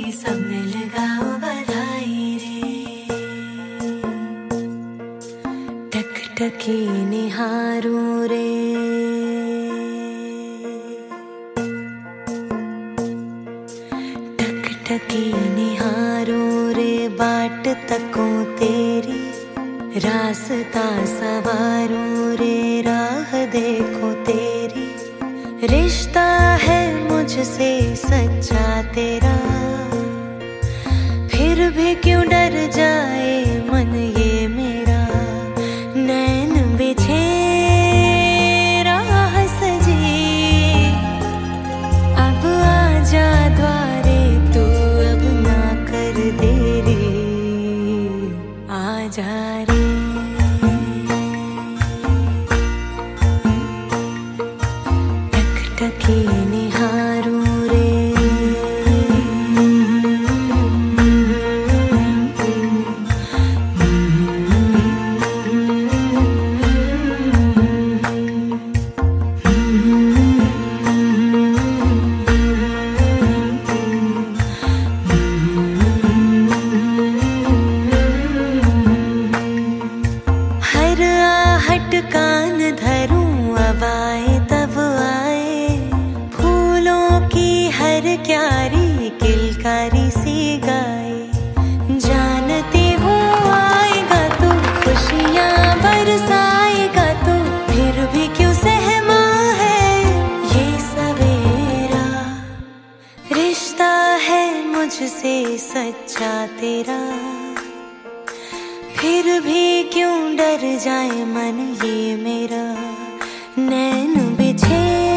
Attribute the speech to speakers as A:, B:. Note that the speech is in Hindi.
A: सब मिल गाओ बधाई रे। टकटकी निहारू रे, टकटकी निहारू रे, बाट तको तेरी रास्ता सवारू रे, राह देखो तेरी। रिश्ता है मुझसे सच्चा तेरा, फिर भी क्यों डर जाए मन ये मेरा। नैन बिछे राह सजी, अब आजा द्वारे तू, अब ना कर देरी, आजा रे। टकटकी निहारू रे, हर आहट कान धरूं, अब आए तब आए, फूलों की हर क्यारी किलकारी सी गाए। जानती हूँ आएगा तू, खुशियाँ बरसाएगा तू, फिर भी क्यों सहमा है ये सवेरा। रिश्ता है मुझसे सच्चा तेरा, फिर भी क्यों डर जाए मन ये मेरा। नैन बिछे